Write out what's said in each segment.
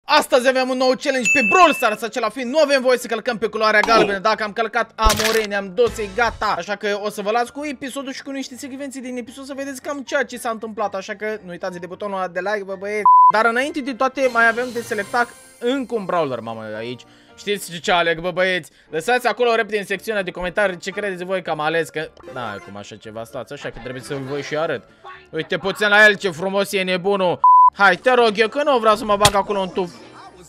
Astăzi avem un nou challenge pe Brawl Stars, acela fiind nu avem voie să călcăm pe culoarea galbenă. Dacă am călcat, am murit, ne-am dus, e gata. Așa că o să vă las cu episodul și cu niște secvențe din episod să vedeți cam ceea ce s-a întâmplat. Așa că nu uitați de butonul ăla de like, bă băieți. Dar înainte de toate mai avem de selectat încă un brawler, mamă, aici. Știți ce aleg, bă băieți? Lăsați acolo repede în secțiunea de comentarii ce credeți voi că am ales, că... Da, cum așa ceva stați, așa că trebuie să vă și arăt. Uite puțin la el, ce frumos e nebunul. Hai, te rog eu, că nu vreau să mă bag acolo în tuf.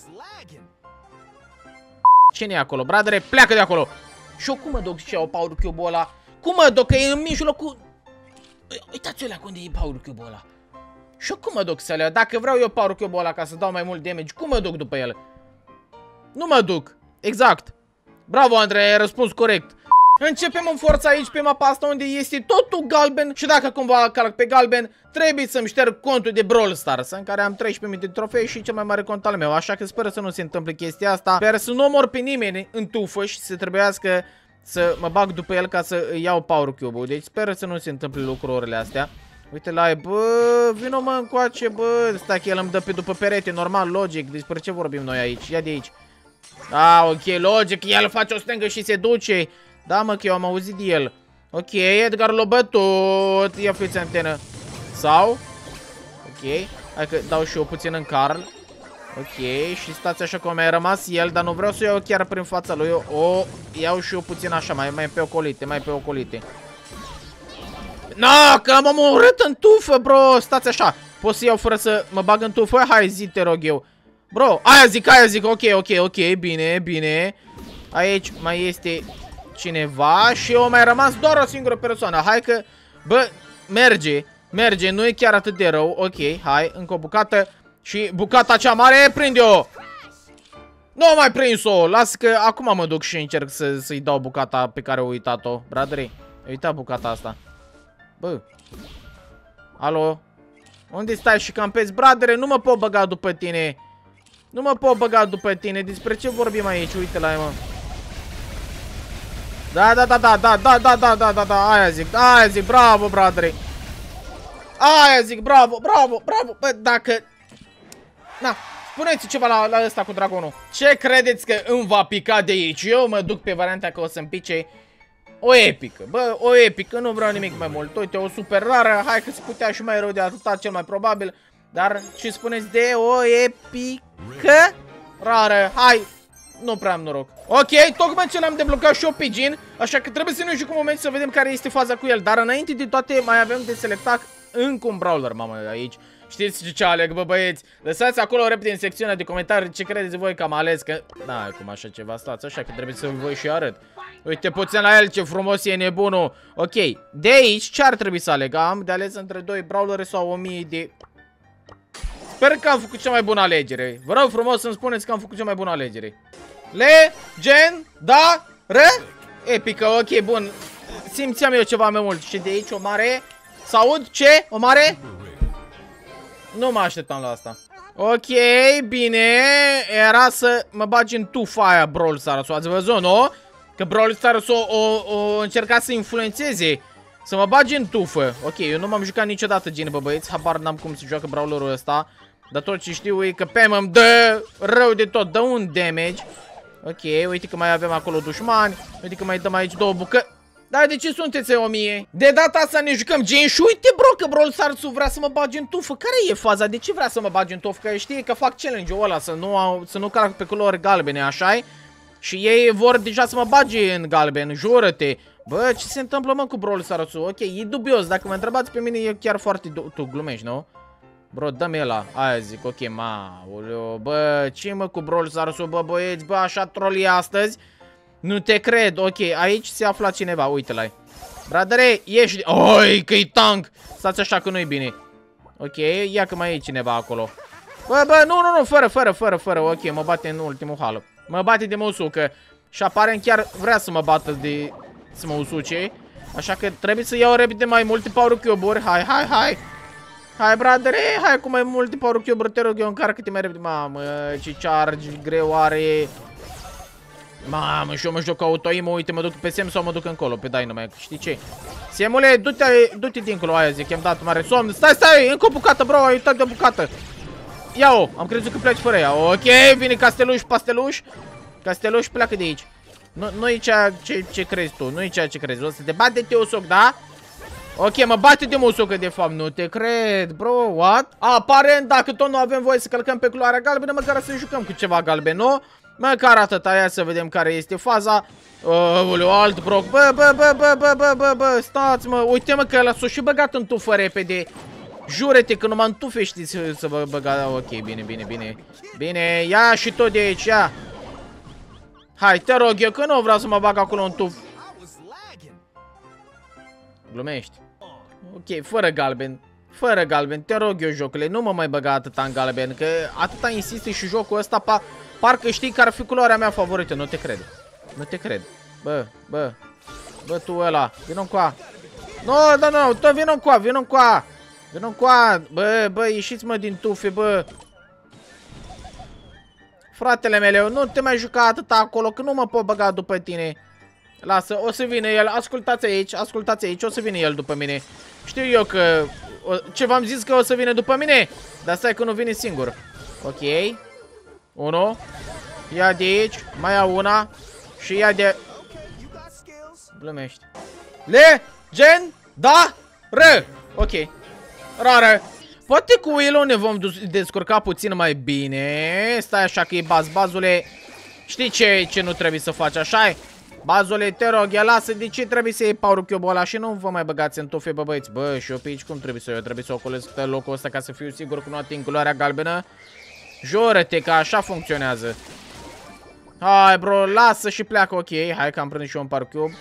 Cine e acolo? Bradere, pleacă de acolo. Și eu cum mă duc și iau Power Cube-ul ăla? Cum mă duc? Că e în mijlocul... Uitați-o la unde e Power Cube-ul ăla. Și eu cum mă duc să le iau? Dacă vreau eu Power Cube-ul ăla ca să dau mai mult damage, cum mă duc după el? Nu mă duc. Exact. Bravo, Andrei, ai răspuns corect. Începem în forță aici pe mapa asta unde este totul galben. Și dacă cumva calc pe galben, trebuie să-mi șterg contul de Brawl Stars, în care am 13.000 de trofei și cel mai mare cont al meu. Așa că sper să nu se întâmple chestia asta. Sper să nu omor pe nimeni în tufă și să trebuiască să mă bag după el ca să iau Power Cube-ul. Deci sper să nu se întâmple lucrurile astea. Uite la ei, bă, vino mă încoace, bă. Stai că el îmi dă pe după perete, normal, logic. Despre ce vorbim noi aici? Ia de aici. Ok, logic, el face o stângă și se duce. Da, mă, că eu am auzit de el. Ok, Edgar l-a bătut. Ia fiți antenă. Sau? Ok, hai că dau și eu puțin în Carl. Ok, și stați așa cum mi-a rămas el, dar nu vreau să iau chiar prin fața lui. O iau și eu puțin așa, mai pe ocolite, mai pe ocolite. No, că m-am omorât în tufă, bro. Stați așa, pot să iau fără să mă bag în tufă? Hai, zi, te rog eu. Bro, aia zic, ok, bine. Aici mai este cineva și eu mai rămas doar o singură persoană. Hai că, bă, merge, nu e chiar atât de rău. Ok, hai, încă o bucată și bucata cea mare, prinde-o. Nu am mai prins-o, las că acum mă duc și încerc să-i dau bucata pe care o uitat-o. Bradley, ai uitat bucata asta. Bă, alo, unde stai și campezi? Bradley, nu mă pot băga după tine. Nu mă pot băga după tine. Despre ce vorbim aici? Uite la mă. Da, aia zic, bravo, Bradley. Aia zic, bravo. Bă, dacă... Na, spuneți ceva la ăsta cu dragonul. Ce credeți că îmi va pica de aici? Eu mă duc pe varianta că o să-mi pice o epică. Bă, o epică, nu vreau nimic mai mult. Uite, o super rară. Hai că se putea și mai rău de atâta, cel mai probabil. Dar ce spuneți de o epică rară? Hai, nu prea am noroc. Ok, tocmai ce l-am deblocat și eu pe Jin, așa că trebuie să ne jucăm un moment să vedem care este faza cu el. Dar înainte de toate mai avem de selectat încă un brawler, mamă, aici. Știți ce aleg, bă băieți? Lăsați acolo repede în secțiunea de comentarii ce credeți voi că am ales, că... Da, cum așa ceva stați, așa că trebuie să vă și arăt. Uite puțin la el, ce frumos e nebunul. Ok, de aici ce ar trebui să aleg? Am de ales între 2 brawlere sau 1000 de... Sper că am făcut cea mai bună alegere. Vă rog frumos să-mi spuneți că am făcut cea mai bună alegere. Epică, ok, bun. Simțeam eu ceva mai mult. Și de aici o mare. S-aud? Ce? O mare? Nu mă așteptam la asta. Ok, bine. Era să mă bagi în tufa aia Brawl Stars. Ați văzut, nu? Că Brawl Stars o încerca să influențeze. Să mă bagi în tufă. Ok, eu nu m-am jucat niciodată gen, bă băieți. Habar n-am cum se joacă brawlerul ăsta. Dar tot ce știu e că pe îmi dă rău de tot. Dă un damage. Ok, uite că mai avem acolo dușmani. Uite că mai dăm aici 2 bucăți. Dar de ce sunteți 1000? De data asta ne jucăm gen și uite, bro, că Brawl Stars-ul vrea să mă bagi în tufă. Care e faza? De ce vrea să mă bagi în tufă? Că știe că fac challenge-ul ăla să nu calc pe culori galbene, așa-i? Și ei vor deja să mă bage în galben, jură-te. Bă, ce se întâmplă, mă, cu Brawl Stars-ul? Ok, e dubios. Dacă mă întrebați pe mine, e chiar foarte... Tu glumești, nu? Bro, dă-mi ăla. Aia zic, ok, mauleo. Bă, ce mă cu Brawl Stars-ul, bă, băieți? Bă, așa troli astăzi? Nu te cred. Ok, aici se afla cineva. Uite-l-ai. Bradere, ieși... Oi, că-i tank. Stați așa că nu-i bine. Ok, ia că mai e cineva acolo. Bă, nu, fără. Ok, mă bate în ultimul hal. Mă bate de mă usucă. Și aparent chiar vrea să mă bată de... să mă usuce. Așa că trebuie să iau repede mai multe Power Cube-uri. Hai. Hai, bradere, hai cu mai multe Power Cube-uri. Te rog eu, încarcă-te mai repede. Mamă, ce charge greu are. Mamă, și eu mă joc auto-imă. Uite, mă duc pe Sem sau mă duc încolo pe Dynamite. Știi ce? Semule, du-te dincolo. Aia zic, i-am dat mare somn. Stai, încă o bucată, bro, ai uitat de o bucată. Ia-o! Am crezut că pleci fără ea. Ok, vine Casteluș, Pasteluș. Casteluș, pleacă de aici. Nu e ceea ce crezi tu, nu e ceea ce crezi. O să te bate Teosoc, da? Ok, mă bate de Musocă de fapt, nu te cred, bro, what? Aparent, dacă tot nu avem voie să călcăm pe culoarea galbenă, măcar să jucăm cu ceva galben, nu? Măcar atât, aia să vedem care este faza. Alt broc, bă, stați mă, uite mă că ăla s-o și băgat în tufă repede. Jurete că numai în tufe știți să vă băga, ok, bine. Bine, ia și tot de aici, ia. Hai, te rog eu, că nu vreau să mă bag acolo în tuf. Glumești. Ok, fără galben, te rog eu, jocule, nu mă mai băga atâta în galben, că atâta insiste și jocul ăsta, parcă știi că ar fi culoarea mea favorită, nu te cred. Nu te cred. Bă, tu ăla, vino încoa. Nu, tot vino încoa. Bă, ieșiți mă din tufe, bă. Fratele meu, nu te mai juca atâta acolo, că nu mă pot băga după tine. Lasă, o să vină el, ascultați aici, o să vină el după mine. Știu eu că... Ce v-am zis că o să vină după mine? Dar stai că nu vine singur. Ok. 1. Ia de aici, mai ia una. Și ia de... Glumești. Ok. Rară. Poate cu Willow ne vom descurca puțin mai bine. Stai așa că e bazule. Știi ce nu trebuie să faci, așa-i? Bazule, te rog, ia lasă, de ce trebuie să iei Power Cube-ul ăla și nu vă mai băgați în tufe, bă băieți? Bă, și eu pe aici cum trebuie să iau? Trebuie să ocolesc locul ăsta ca să fiu sigur că nu ating culoarea galbenă? Jură-te că așa funcționează. Hai, bro, lasă și pleacă, ok. Hai că am prins și eu un Power Cube.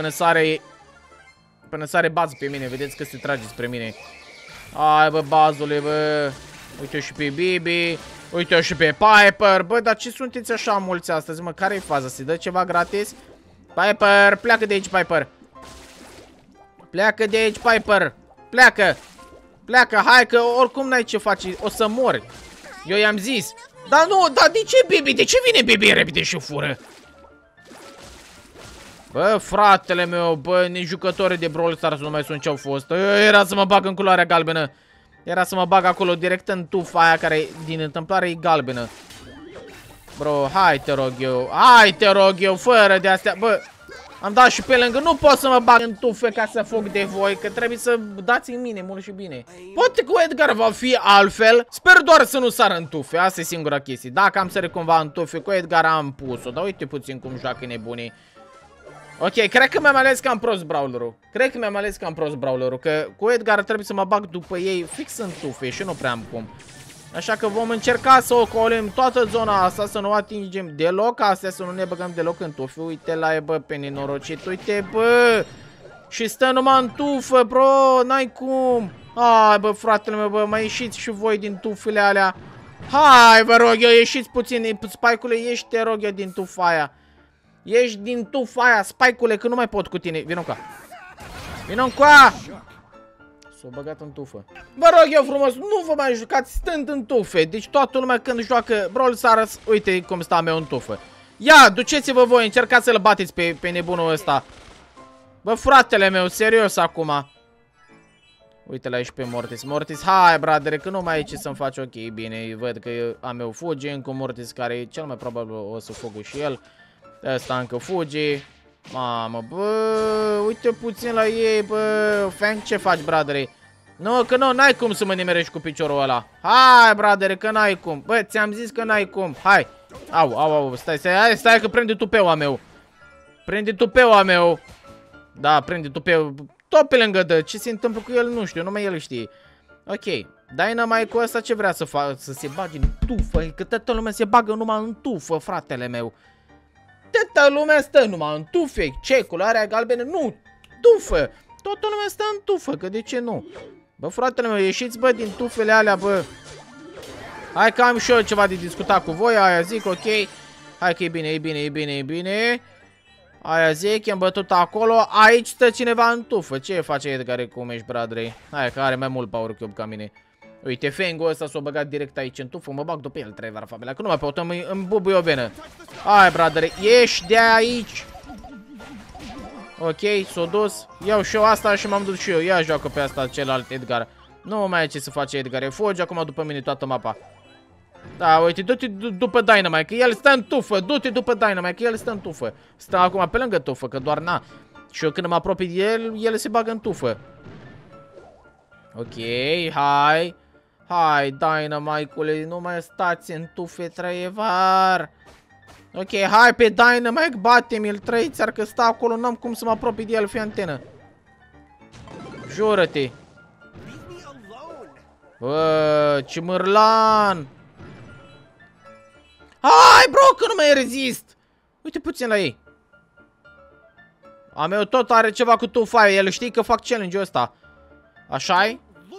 Până sare bază pe mine, vedeți că se trage spre mine. Hai, bă, bazule, bă. Uite-o și pe Bibi. Uite-o și pe Piper. Bă, dar ce sunteți așa mulți astăzi, mă? Care-i faza? Se dă ceva gratis? Piper, pleacă de aici, Piper. Pleacă de aici, Piper. Pleacă, hai că oricum n-ai ce faci. O să mori. Eu i-am zis. Dar nu, dar de ce Bibi? De ce vine Bibi repede și fură? Bă, fratele meu, bă, nici jucătorii de Brawl Stars nu mai sunt ce-au fost. Era să mă bag în culoarea galbenă. Era să mă bag acolo direct în tufa aia care din întâmplare e galbenă. Bro, hai te rog eu, fără de astea. Bă, am dat și pe lângă, nu pot să mă bag în tufe ca să fug de voi, că trebuie să dați în mine mult și bine. Poate că Edgar va fi altfel, sper doar să nu sară în tufe, asta e singura chestie. Dacă am sărit cumva în tufe, cu Edgar am pus-o, dar uite puțin cum joacă nebunii. Ok, cred că mi-am ales cam prost brawlerul. Că cu Edgar trebuie să mă bag după ei fix în tufe și nu prea am cum. Așa că vom încerca să ocolim toată zona asta, să nu atingem deloc astea, să nu ne băgăm deloc în tufe. Uite la e, bă, pe nenorocit, uite, bă! Și stă numai în tufă, bro, n-ai cum! Hai, bă, fratele meu, bă, mai ieșiți și voi din tufele alea. Hai, vă rog eu, ieșiți puțin, Spike-ule, ieși, te rog eu, din tufa aia. Ieși din tufa aia, Spike-ule, că nu mai pot cu tine. Vino încoa! S-o băgat în tufă. Vă rog eu frumos, nu vă mai jucați stând în tufe. Deci toată lumea când joacă Brawl Stars, uite cum sta meu în tufă. Ia, duceți-vă voi, încercați să-l bateți pe nebunul ăsta. Bă, fratele meu, serios acum. Uite la aici pe Mortis. Hai, bradere, că nu mai e ce să-mi faci. Ok, bine, văd că a meu fuge. Încă Mortis care cel mai probabil o să fugă și el. Ăsta încă fuge. Mamă, bă, uite puțin la ei, bă. Fang, ce faci, bradere? Nu, că nu, n-ai cum să mă nimerești cu piciorul ăla. Hai, bradere, că n-ai cum. Bă, ți-am zis că n-ai cum. Hai. Au, stai că prinde tupeul a meu. Da, prinde tupeul. Tot pe lângă dă. Ce se întâmplă cu el, nu știu, numai el știe. Ok. Dynamite-ul ăsta ce vrea să facă? Să se bage în tufă. Că toată lumea se bagă numai în tufă, fratele meu. Toată lumea stă numai în tufe. Ce? Culoarea galbenă? Nu. Tufă. Toată lumea stă în tufă. Că de ce nu? Bă, fratele meu, ieșiți, bă, din tufele alea, bă. Hai că am și eu ceva de discutat cu voi. Aia zic, ok. Hai că e bine. Aia zic, i-am bătut acolo. Aici stă cineva în tufă. Ce face Edgar cum ești, bradrei? Hai că are mai mult Power Cube ca mine. Uite, Fang-ul ăsta s-a băgat direct aici în tufă. Mă bag după el, Trevor, familia. Că nu mai pot, îmi bubuie o venă. Hai, bradere, ieși de aici. Ok, s-a dus. Iau și eu asta și m-am dus și eu. Ia joacă pe asta celălalt Edgar. Nu mai e ce să face Edgar. Fugi acum după mine toată mapa. Da, uite, du-te după Dynamite, că el stă în tufă. Du-te după Dynamite, că el stă în tufă. Stă acum pe lângă tufă, că doar na. Și eu când mă apropii de el se bagă în tufă. Ok, hai. Hai, Dynamite-ule, nu mai stați în tufe, trăievar. Ok, hai pe Dynamite, bate-mi-l, trăiți-ar că stă acolo, n-am cum să mă apropii de el, fii antenă. Jură-te. Bă, ce mârlan. Hai, bro, că nu mai rezist. Uite puțin la ei. A meu tot are ceva cu tufa, el știi că fac challenge-ul ăsta. Așa-i?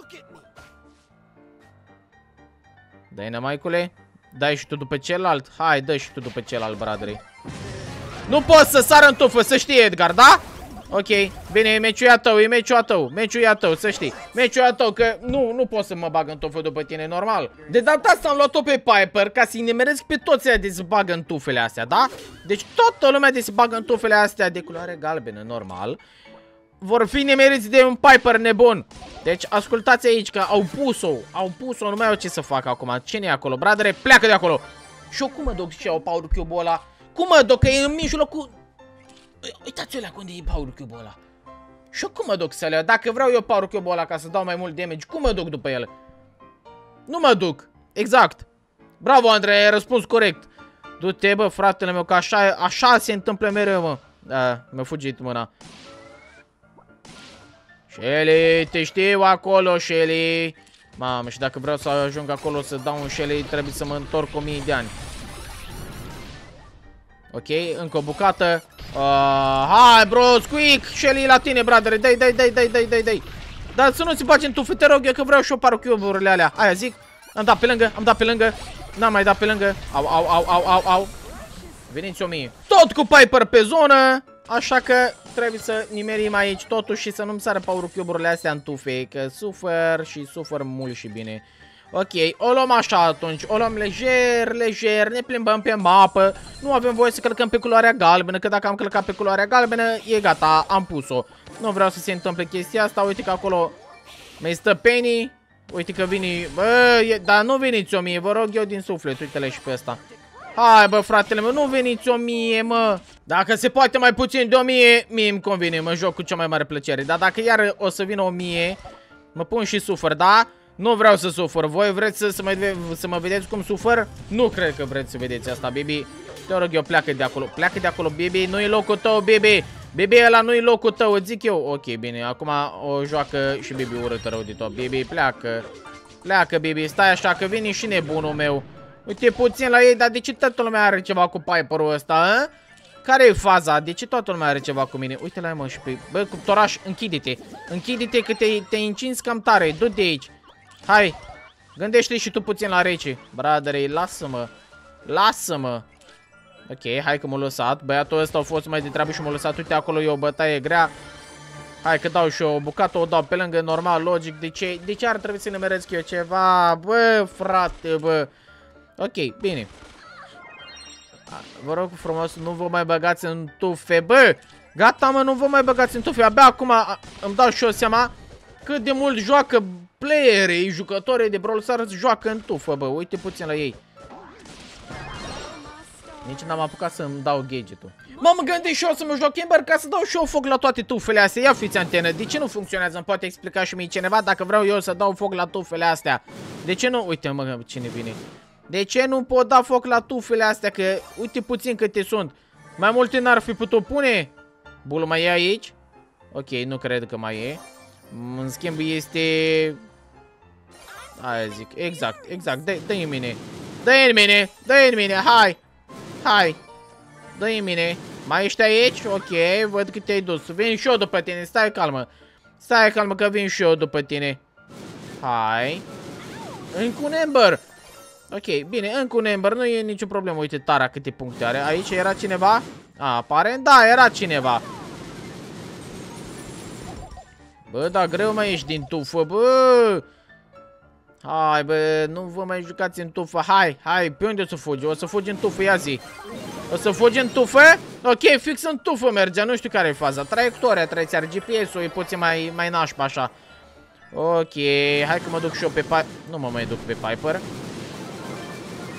Dynamite-ule, dai și tu după celălalt. Hai, dă și tu după celălalt, bradării. Nu poți să sară în tufă, să știi, Edgar, da? Ok, bine, e meciul a tău, e meciul a tău. Meciul e a tău, să știi. Meciul e a tău, că nu pot să mă bag în tufă după tine, normal. De data asta am luat-o pe Piper ca să-i nimeresc pe toți aia de se bagă în tufele astea, da? Deci toată lumea de se bagă în tufele astea de culoare galbenă, normal. Vor fi nimeriți de un Piper nebun. Deci ascultați aici că au pus-o, nu mai au ce să facă acum. Cine e acolo? Bradere, pleacă de acolo. Și eu cum mă duc și iau Power Cube-ul ăla? Cum mă duc? Că e în mijlocul... Uitați-o la unde e Power Cube-ul ăla. Și eu cum mă duc să le iau? Dacă vreau eu Power Cube-ul ăla ca să dau mai mult damage, cum mă duc după el? Nu mă duc. Exact. Bravo, Andrei, ai răspuns corect. Du-te, bă, fratele meu, că așa se întâmplă mereu, mă. Da, mi-a fugit mâna. Shelly, te știu acolo, Shelly. Mamă, și dacă vreau să ajung acolo să dau un Shelly, trebuie să mă întorc 1000 de ani. Ok, încă o bucată. Hai, bro, squeak! Shelly la tine, bradere. Dai. Dar să nu ți bagi în tufe, te rog eu, că vreau și eu Power Cube-urile alea. Aia zic. Am dat pe lângă. N-am mai dat pe lângă. Au. Veniți 1000. Tot cu Piper pe zonă. Așa că trebuie să nimerim aici totuși și să nu-mi sară Power Cube-urile astea în tufe, că sufăr mult și bine. Ok, o luăm așa atunci, o luăm lejer, ne plimbăm pe mapă. Nu avem voie să călcăm pe culoarea galbenă, că dacă am călcat pe culoarea galbenă, e gata, am pus-o. Nu vreau să se întâmple chestia asta, uite că acolo mai stă Penny. Uite că vine, bă, dar nu veniți 1000, vă rog eu din suflet, uite-le și pe ăsta. Hai, bă, fratele meu, nu veniți 1000, mă. Dacă se poate mai puțin de 1000, mie îmi convine, mă joc cu cea mai mare plăcere. Dar dacă iar o să vină 1000, mă pun și sufăr, da? Nu vreau să sufăr. Voi vreți să mă vedeți cum sufăr? Nu cred că vreți să vedeți asta, baby. Te rog eu, pleacă de acolo. Pleacă de acolo, baby. Nu-i locul tău, baby. Baby, ăla nu-i locul tău, îți zic eu. Ok, bine, acum o joacă și baby urâtă rău de tot. Baby, pleacă. Pleacă, baby. Stai așa, că vine și nebunul meu. Uite puțin la ei, dar de ce toată lumea are ceva cu Piper-ul ăsta, a? Care e faza? De ce toată lumea are ceva cu mine? Uite la mă și pe... Bă, cuptoraș, închide-te. Închide-te că te încinzi cam tare. Du-te de aici. Hai. Gândește și tu puțin la rece. Bradere, lasă-mă. Lasă-mă. Ok, hai că m-a lăsat. Băiatul ăsta a fost mai de treabă și m-a lăsat. Uite, acolo e o bătaie grea. Hai că dau și eu o bucată, o dau pe lângă, normal, logic. De ce ar trebui să ne meresc eu ceva? Bă, frate, bă. Ok, bine. Vă rog frumos, nu vă mai băgați în tufe. Bă, gata, mă, nu vă mai băgați în tufe. Abia acum îmi dau și eu seama cât de mult joacă playerii, jucătorii de Brawl Stars joacă în tufă, bă. Uite puțin la ei. Nici n-am apucat să-mi dau gadget-ul. M-am gândit și eu să mă joc Ember ca să dau și eu foc la toate tufele astea. Ia fiți antenă, de ce nu funcționează? Îmi poate explica și mie cineva dacă vreau eu să dau foc la tufele astea. De ce nu? Uite, mă, cine vine. De ce nu pot da foc la tufele astea? Că uite puțin câte sunt. Mai multe n-ar fi putut pune. Bul mai e aici? Ok, nu cred că mai e. În schimb este... Aia zic, exact, dă-i în mine. Dă-i în mine, dă-i în mine, hai. Hai, dă-i în mine. Mai ești aici? Ok, văd că te-ai dus. Vin și eu după tine, stai calmă. Stai calmă că vin și eu după tine. Hai. Încă un Ember. Ok, bine, încă un Ember, nu e nicio problemă. Uite Tara câte puncte are. Aici era cineva? Aparent, da, era cineva. Bă, da, greu mai ești din tufă, bă. Hai, bă, nu vă mai jucați în tufă. Hai, pe unde o să fugi? O să fugi în tufă, ia zi. O să fugi în tufă? Ok, fix în tufă mergea, nu știu care e faza. Traiectoria, iar GPS-ul e puțin mai nașpa așa. Ok, hai că mă duc și eu pe Piper. Nu mă mai duc pe Piper.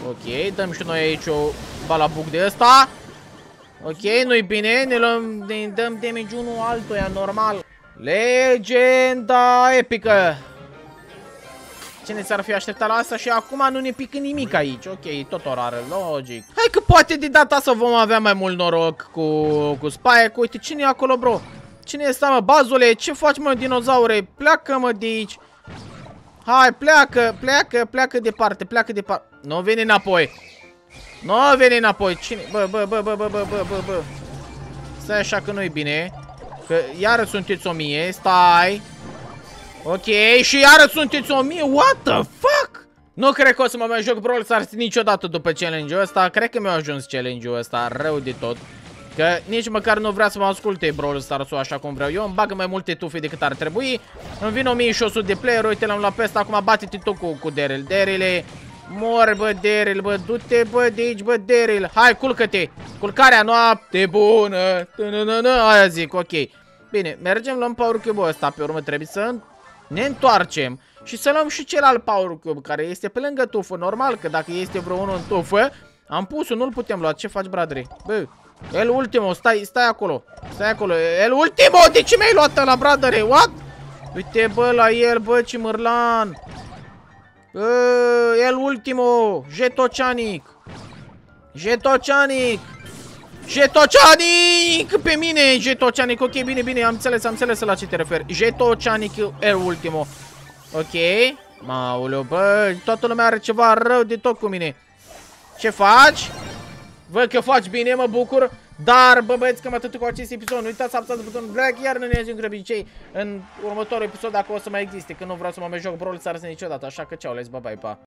Ok, dăm și noi aici o balabuc de ăsta. Ok, nu-i bine, ne dăm damage unul altuia, normal. Legenda epică. Cine s-ar fi așteptat la asta și acum nu ne pică nimic aici. Ok, tot orară, logic. Hai că poate de data asta vom avea mai mult noroc cu Spike. Uite, cine e acolo, bro? Cine e ăsta, mă? Bazule, ce faci, mă, dinozaure? Pleacă, mă, de aici. Hai, pleacă departe, pleacă departe. Nu veni înapoi. Nu veni înapoi. Cine? Bă. Stai așa că nu-i bine. Că iară sunteți 1000, stai. Ok, și iară sunteți 1000, what the fuck? Nu cred că o să mă mai joc Brawl Stars niciodată după challenge-ul ăsta. Cred că mi-a ajuns challenge-ul ăsta rău de tot. Că nici măcar nu vrea să mă asculte Brawl Stars-ul așa cum vreau eu. Îmi bagă mai multe tufe decât ar trebui. Îmi vin 1600 de player, uite l-am luat pe ăsta. Acum bate-te tu cu Daryl. Daryl, mor, bă, Daryl, bă, du-te, bă, de aici, bă, Daryl. Hai, culcă-te. Culcarea noapte bună. Aia zic, ok. Bine, mergem, luăm Power Cube-ul ăsta. Pe urmă trebuie să ne întoarcem și să luăm și celălalt Power Cube care este pe lângă tufă. Normal că dacă este vreo unul în tufă, am pus-o, nu-l putem lua. Ce faci, bradre? Bă, el ultimo, stai acolo. Stai acolo, el ultimo. De ce mi-ai luat la bradre? What? Uite, bă, la el, bă, Cimârlan. El ultimo. Jetocianic. Jetocianic. Jetocianic! Pe mine, Jetocianic. Ok, bine, am înțeles la ce te referi. Jetocianic, el ultimo. Ok. Mauleu, bă, toată lumea are ceva rău de tot cu mine. Ce faci? Văd că faci bine, mă bucur. Dar, bă, băieți, cam atât cu acest episod. Nu uitați să apăsați butonul like, iar ne auzim grăbicei în următorul episod, dacă o să mai existe. Că nu vreau să mă mai joc Brawl Stars niciodată. Așa că ceau, let's bye, pa.